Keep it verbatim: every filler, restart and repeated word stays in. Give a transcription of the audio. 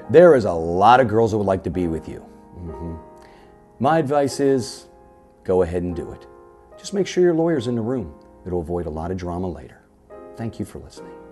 There is a lot of girls that would like to be with you. Mm-hmm. My advice is, go ahead and do it. Just make sure your lawyer's in the room. It'll avoid a lot of drama later. Thank you for listening.